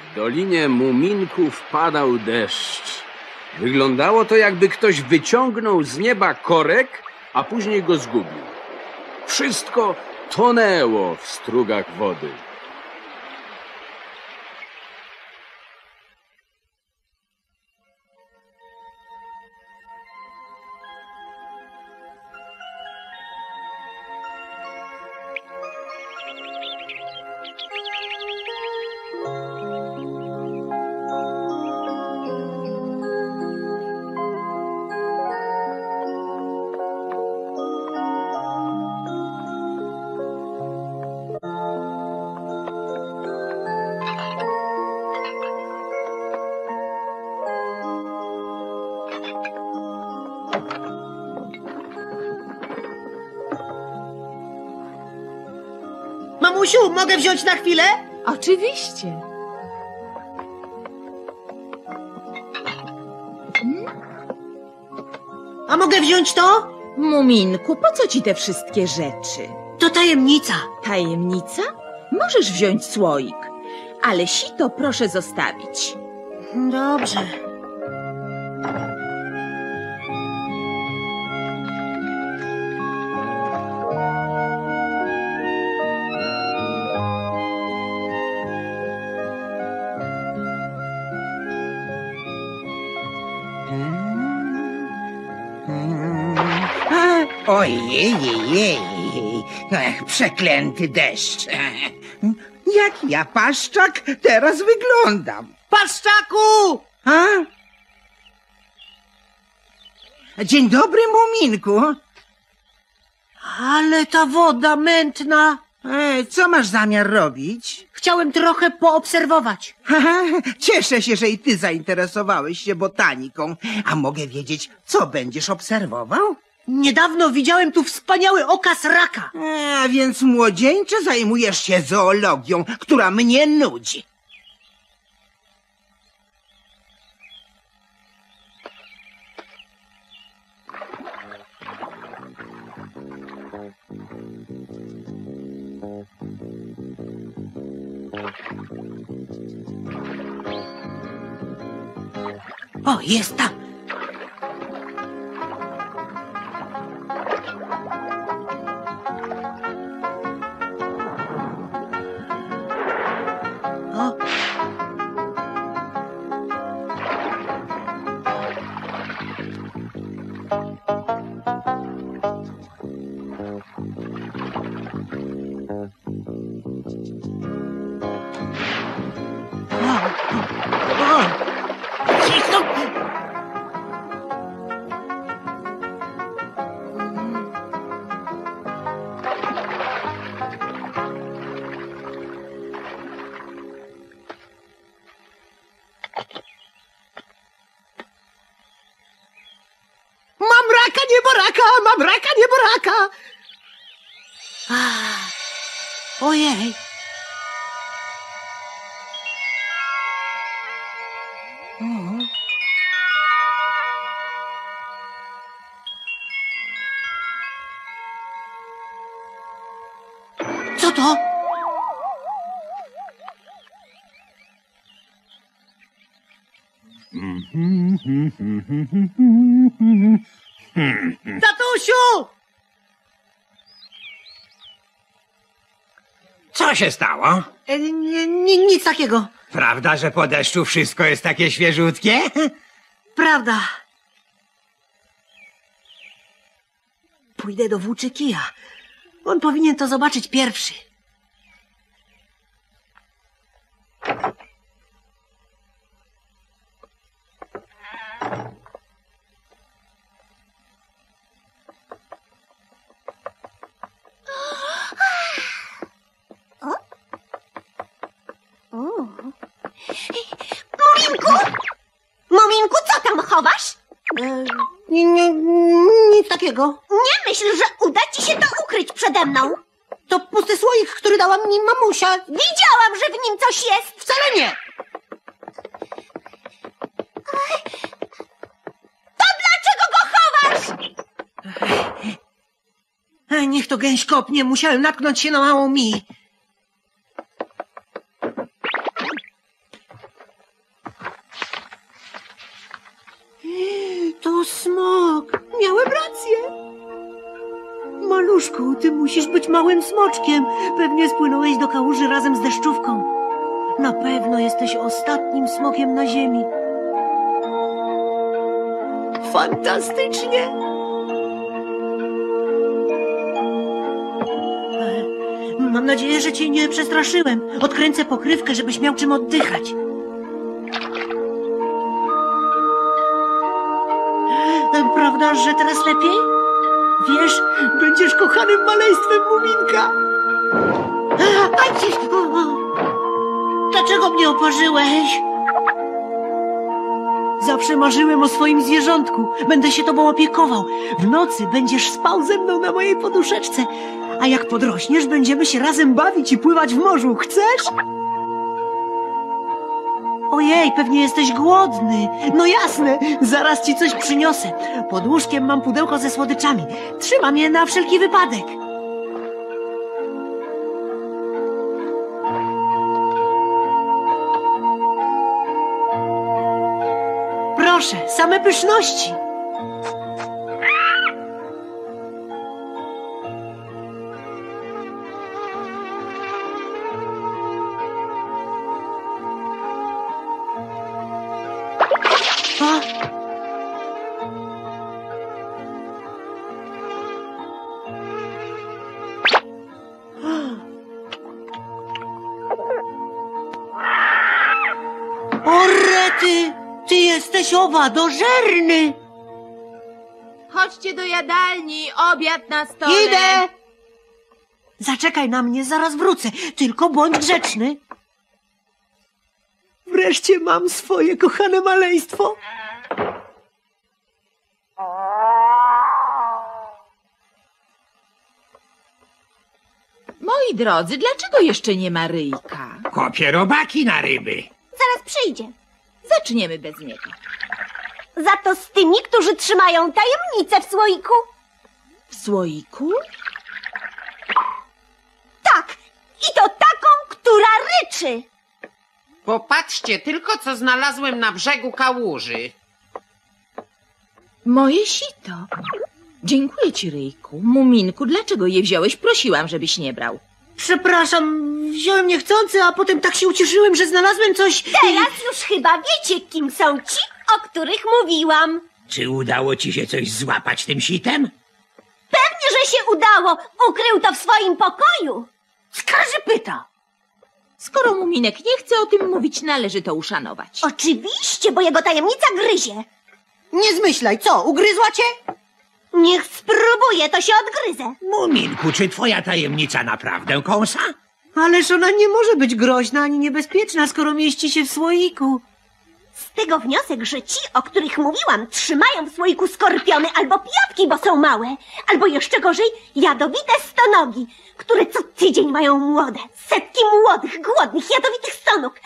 W Dolinie Muminków padał deszcz. Wyglądało to, jakby ktoś wyciągnął z nieba korek, a później go zgubił. Wszystko tonęło w strugach wody. Mamusiu, mogę wziąć na chwilę? Oczywiście. A mogę wziąć to? Muminku, po co ci te wszystkie rzeczy? To tajemnica. Tajemnica? Możesz wziąć słoik, ale sito proszę zostawić. Dobrze. Ojej, przeklęty deszcz. Jak ja, Paszczak, teraz wyglądam? Paszczaku! A? Dzień dobry, Muminku. Ale ta woda mętna. Co masz zamiar robić? Chciałem trochę poobserwować. Haha, cieszę się, że i ty zainteresowałeś się botaniką. A mogę wiedzieć, co będziesz obserwował? Niedawno widziałem tu wspaniały okaz raka. A więc młodzieńcze zajmujesz się zoologią, która mnie nudzi. O, jest tam. O. Mam raka, nieboraka! Mam raka, nieboraka! Ojej. Co to? Tatusiu! Co się stało? Nic takiego. Prawda, że po deszczu wszystko jest takie świeżutkie? Prawda. Pójdę do włóczykija. On powinien to zobaczyć pierwszy. Muminku, co tam chowasz? Nic takiego. Nie myśl, że uda ci się to ukryć przede mną. To pusty słoik, który dała mi mamusia. Widziałam, że w nim coś jest. Wcale nie. To dlaczego go chowasz? Niech to gęś kopnie. Musiałem natknąć się na małą mi. maluszku, ty musisz być małym smoczkiem. Pewnie spłynąłeś do kałuży razem z deszczówką. Na pewno jesteś ostatnim smokiem na ziemi. Fantastycznie! Mam nadzieję, że cię nie przestraszyłem. Odkręcę pokrywkę, żebyś miał czym oddychać. Prawda, że teraz lepiej? Wiesz, będziesz kochanym maleństwem Muminka. Aj, ci... Dlaczego mnie oparzyłeś? Zawsze marzyłem o swoim zwierzątku. Będę się tobą opiekował. W nocy będziesz spał ze mną na mojej poduszeczce. A jak podrośniesz, będziemy się razem bawić i pływać w morzu. Chcesz? Ojej, pewnie jesteś głodny. No jasne, zaraz ci coś przyniosę. Pod łóżkiem mam pudełko ze słodyczami. Trzymam je na wszelki wypadek. Proszę, same pyszności. A? O rety! Ty jesteś owadożerny! Chodźcie do jadalni, obiad na stole. Idę! Zaczekaj na mnie, zaraz wrócę. Tylko bądź grzeczny. Wreszcie mam swoje kochane maleństwo. Moi drodzy, dlaczego jeszcze nie ma Ryjka? Kopie robaki na ryby. Zaraz przyjdzie. Zaczniemy bez niego. Za to z tymi, którzy trzymają tajemnicę w słoiku. W słoiku? Tak. I to taką, która ryczy. Popatrzcie tylko, co znalazłem na brzegu kałuży. Moje sito. Dziękuję ci, Ryjku. Muminku, dlaczego je wziąłeś? Prosiłam, żebyś nie brał. Przepraszam, wziąłem niechcący, a potem tak się ucieszyłem, że znalazłem coś... Teraz już chyba wiecie, kim są ci, o których mówiłam. Czy udało ci się coś złapać tym sitem? Pewnie, że się udało. Ukrył to w swoim pokoju. Skarżypyta! Skoro Muminek nie chce o tym mówić, należy to uszanować. Oczywiście, bo jego tajemnica gryzie. Nie zmyślaj, co, ugryzła cię? Niech spróbuje, to się odgryzę. Muminku, czy twoja tajemnica naprawdę kąsa? Ależ ona nie może być groźna ani niebezpieczna, skoro mieści się w słoiku. Z tego wniosek, że ci, o których mówiłam, trzymają w słoiku skorpiony albo pijawki, bo są małe. Albo jeszcze gorzej, jadowite stonogi, które co tydzień mają młode. Setki młodych, głodnych, jadowitych stonóg.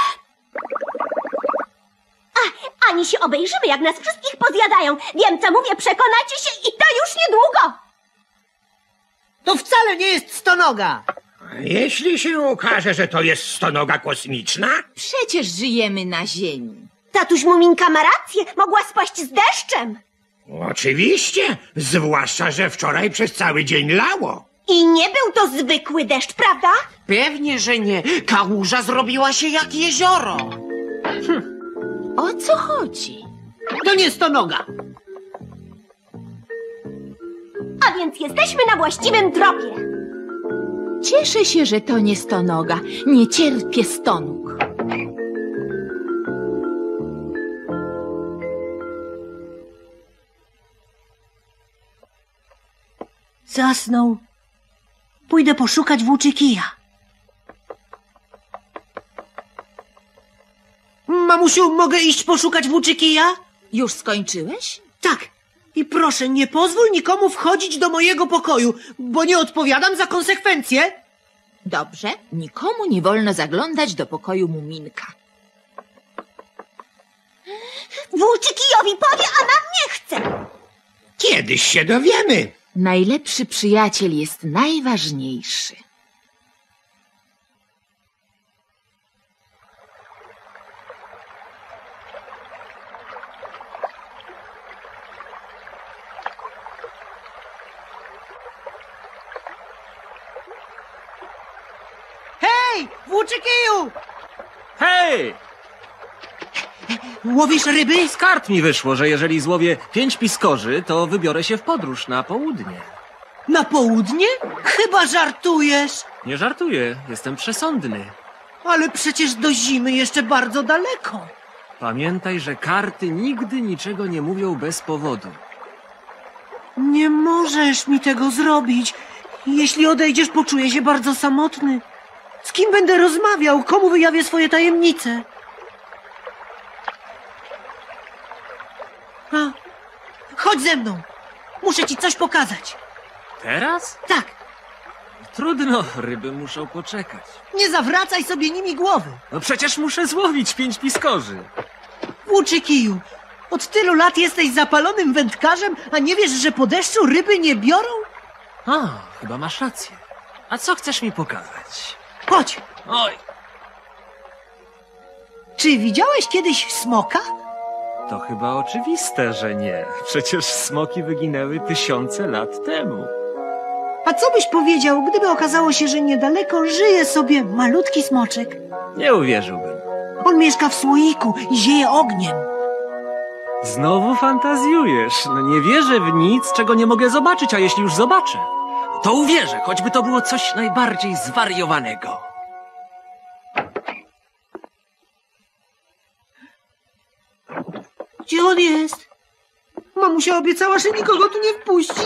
Ani się obejrzymy, jak nas wszystkich pozjadają. Wiem, co mówię, przekonacie się i to już niedługo. To wcale nie jest stonoga. Jeśli się okaże, że to jest stonoga kosmiczna? Przecież żyjemy na ziemi. Tatuś Muminka ma rację, mogła spaść z deszczem. Oczywiście, zwłaszcza, że wczoraj przez cały dzień lało. I nie był to zwykły deszcz, prawda? Pewnie, że nie. Kałuża zrobiła się jak jezioro. O co chodzi? To nie stonoga. A więc jesteśmy na właściwym tropie. Cieszę się, że to nie stonoga. Nie cierpię stonóg. Zasnął. Pójdę poszukać włóczykija. Mamusiu, mogę iść poszukać włóczykija? Już skończyłeś? Tak. I proszę, nie pozwól nikomu wchodzić do mojego pokoju, bo nie odpowiadam za konsekwencje. Dobrze, nikomu nie wolno zaglądać do pokoju Muminka. Włóczykijowi powie, a nam nie chce. Kiedyś się dowiemy. Najlepszy przyjaciel jest najważniejszy. Hej, włóczykiju! Hej! Łowisz ryby? Z kart mi wyszło, że jeżeli złowię 5 piskorzy, to wybiorę się w podróż na południe. Na południe? Chyba żartujesz. Nie żartuję, jestem przesądny. Ale przecież do zimy jeszcze bardzo daleko. Pamiętaj, że karty nigdy niczego nie mówią bez powodu. Nie możesz mi tego zrobić. Jeśli odejdziesz, poczuję się bardzo samotny. Z kim będę rozmawiał? Komu wyjawię swoje tajemnice? A, chodź ze mną. Muszę ci coś pokazać. Teraz? Tak, Trudno, ryby muszą poczekać. nie zawracaj sobie nimi głowy. No przecież muszę złowić 5 piskorzy. Włóczykiju, od tylu lat jesteś zapalonym wędkarzem, a nie wiesz, że po deszczu ryby nie biorą? A, chyba masz rację. A co chcesz mi pokazać? Chodź, Oj, czy widziałeś kiedyś smoka? to chyba oczywiste, że nie. Przecież smoki wyginęły tysiące lat temu. A co byś powiedział, gdyby okazało się, że niedaleko żyje sobie malutki smoczek? Nie uwierzyłbym. On mieszka w słoiku i zieje ogniem. Znowu fantazjujesz. No nie wierzę w nic, czego nie mogę zobaczyć, a jeśli już zobaczę, to uwierzę, choćby to było coś najbardziej zwariowanego. Gdzie on jest? Mamusia obiecała, że nikogo tu nie wpuści.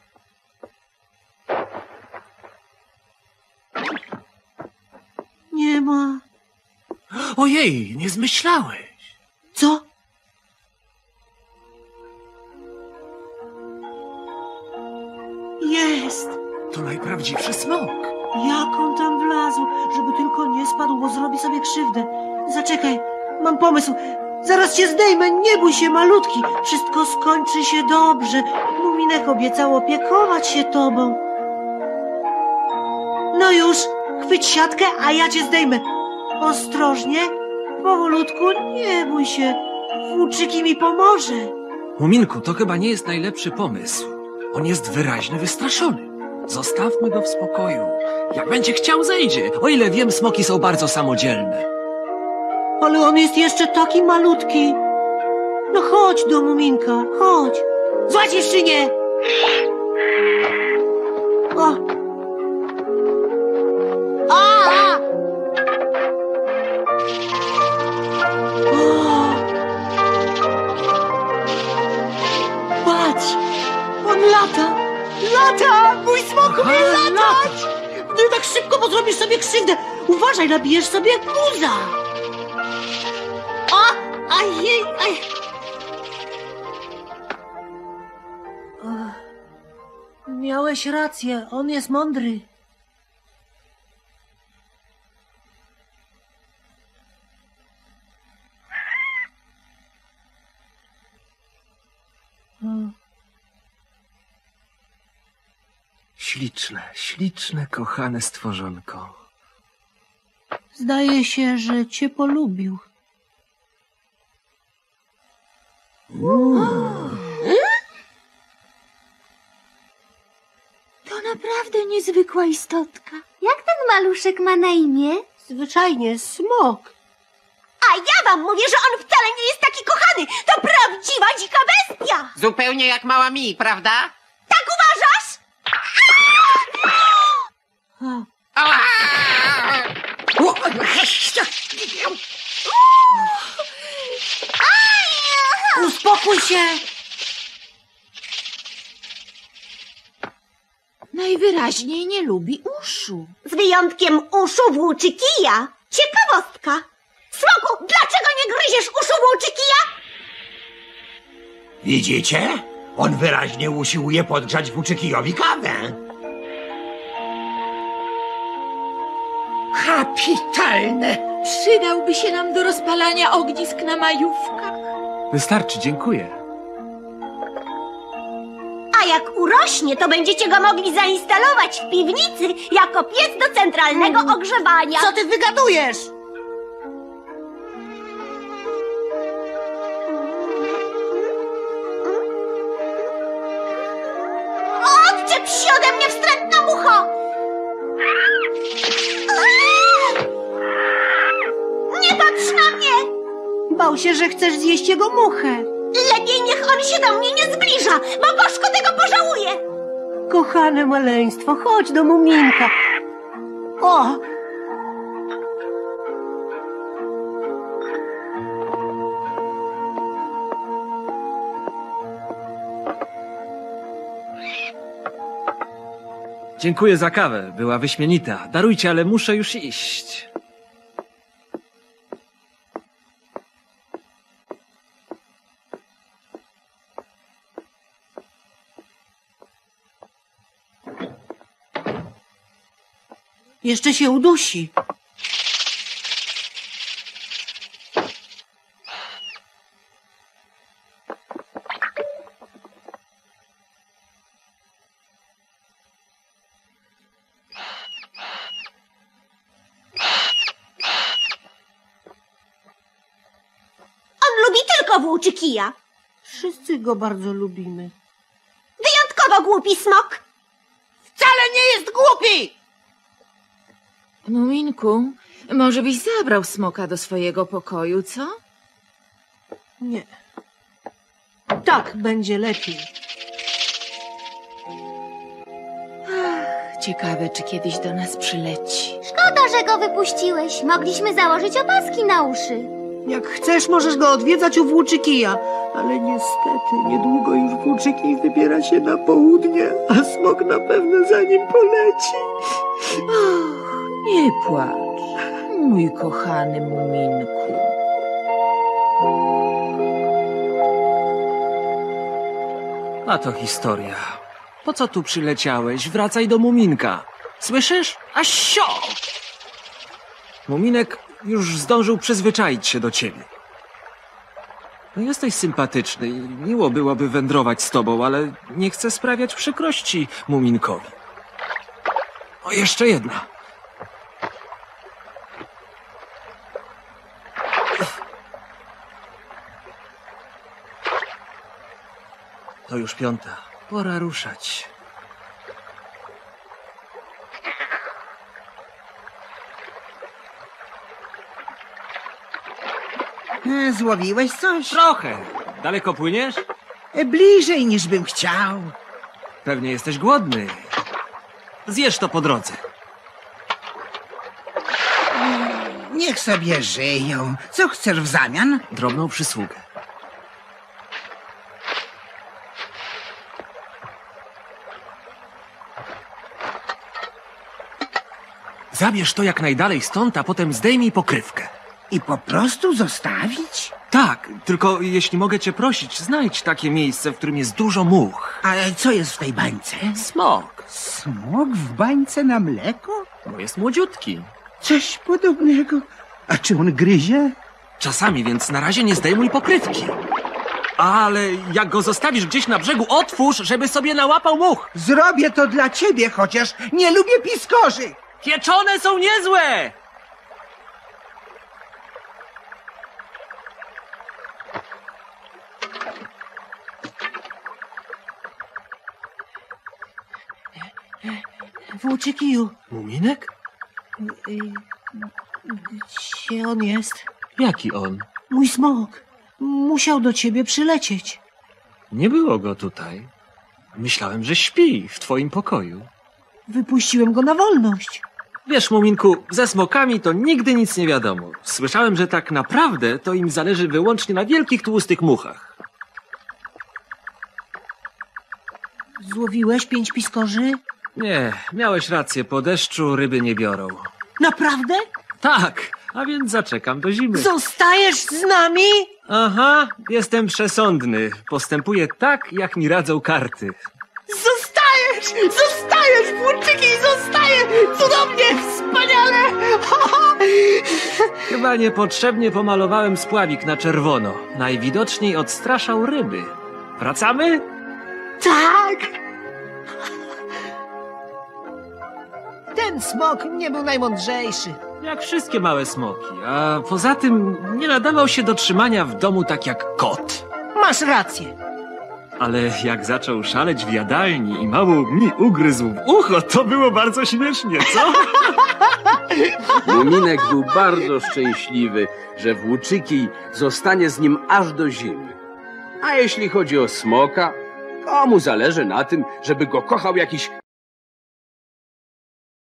Nie ma. Ojej, nie zmyślałeś. Co? Jest. To najprawdziwszy smok. Jak on tam wlazł, żeby tylko nie spadł, bo zrobi sobie krzywdę. Zaczekaj, mam pomysł. Zaraz cię zdejmę, nie bój się, malutki. Wszystko skończy się dobrze. Muminek obiecał opiekować się tobą. No już, chwyć siatkę, a ja cię zdejmę. Ostrożnie, powolutku, nie bój się. Włóczyki mi pomoże. Muminku, to chyba nie jest najlepszy pomysł. On jest wyraźnie wystraszony. Zostawmy go w spokoju. Jak będzie chciał, zejdzie. O ile wiem, smoki są bardzo samodzielne. Ale on jest jeszcze taki malutki. No chodź do Muminka, chodź. Złaź dziewczynie! O! A! O! Patrz! On lata! Lata! Mój smok umie latać! Nie tak szybko, bo zrobisz sobie krzywdę. Uważaj, nabijesz sobie guza. O! Ajej, aj! Miałeś rację, on jest mądry. Śliczne, śliczne, kochane stworzonko. Zdaje się, że cię polubił. To naprawdę niezwykła istotka. Jak ten maluszek ma na imię? Zwyczajnie smok. A ja wam mówię, że on wcale nie jest taki kochany. To prawdziwa dzika bestia. Zupełnie jak mała mi, prawda? Tak uważasz? A, Ała! uspokój się! Najwyraźniej nie lubi uszu. Z wyjątkiem uszu włóczykija. Ciekawostka. Smoku, dlaczego nie gryziesz uszu włóczykija? Widzicie? On wyraźnie usiłuje podgrzać Włóczykijowi kawę. Kapitalne! Przydałby się nam do rozpalania ognisk na majówkach. Wystarczy, dziękuję. A jak urośnie, to będziecie go mogli zainstalować w piwnicy jako piec do centralnego ogrzewania. Co ty wygadujesz? Odczep się ode mnie, wstrętna mucho! Aaa! się, że chcesz zjeść jego muchę. Lepiej niech on się do mnie nie zbliża, bo Bożko tego pożałuje. Kochane maleństwo, chodź do Muminka. O! Dziękuję za kawę, była wyśmienita. Darujcie, ale muszę już iść. Jeszcze się udusi. On lubi tylko włóczy kija. Wszyscy go bardzo lubimy. Wyjątkowo głupi smok. Wcale nie jest głupi! Muminku, może byś zabrał smoka do swojego pokoju, co? Nie. Tak będzie lepiej. Ciekawe, czy kiedyś do nas przyleci. Szkoda, że go wypuściłeś. Mogliśmy założyć opaski na uszy. Jak chcesz, możesz go odwiedzać u Włóczykija. Ale niestety, niedługo już Włóczykij wybiera się na południe, a smok na pewno za nim poleci. Nie płacz, mój kochany Muminku. A to historia. Po co tu przyleciałeś? Wracaj do Muminka. Słyszysz? A sio! Muminek już zdążył przyzwyczaić się do ciebie. No jesteś sympatyczny i miło byłoby wędrować z tobą, ale nie chcę sprawiać przykrości Muminkowi. O, jeszcze jedna. To już 5. Pora ruszać. Złowiłeś coś? Trochę. Daleko płyniesz? Bliżej niż bym chciał. Pewnie jesteś głodny. Zjesz to po drodze. Niech sobie żyją. Co chcesz w zamian? Drobną przysługę. Zabierz to jak najdalej stąd, a potem zdejmij pokrywkę. I po prostu zostawić? Tak, tylko jeśli mogę cię prosić, znajdź takie miejsce, w którym jest dużo much. A co jest w tej bańce? Smok, Smok w bańce na mleko? bo jest młodziutki. Coś podobnego. A czy on gryzie? Czasami, więc na razie nie zdejmuj pokrywki. Ale jak go zostawisz gdzieś na brzegu, otwórz, żeby sobie nałapał much. Zrobię to dla ciebie, chociaż nie lubię piskorzy. Pieczone są niezłe! Włóczykiju, Muminek? gdzie on jest? Jaki on? Mój smok. Musiał do ciebie przylecieć. Nie było go tutaj. Myślałem, że śpi w twoim pokoju. Wypuściłem go na wolność. Wiesz, Muminku, ze smokami to nigdy nic nie wiadomo. Słyszałem, że tak naprawdę to im zależy wyłącznie na wielkich, tłustych muchach. Złowiłeś 5 piskorzy? Nie, miałeś rację, po deszczu ryby nie biorą. Naprawdę? Tak, a więc zaczekam do zimy. Zostajesz z nami? Aha, jestem przesądny. Postępuję tak, jak mi radzą karty. Zostajesz! Zostajesz! Włóczyki, zostaje! Cudownie! Wspaniale! Chyba niepotrzebnie pomalowałem spławik na czerwono. Najwidoczniej odstraszał ryby. Wracamy? Tak! Ten smok nie był najmądrzejszy. Jak wszystkie małe smoki. A poza tym nie nadawał się do trzymania w domu tak jak kot. Masz rację. Ale jak zaczął szaleć w jadalni i mało mi ugryzł w ucho, to było bardzo śmiesznie, co? Muminek był bardzo szczęśliwy, że Włóczykij zostanie z nim aż do zimy. A jeśli chodzi o Smoka, komu zależy na tym, żeby go kochał jakiś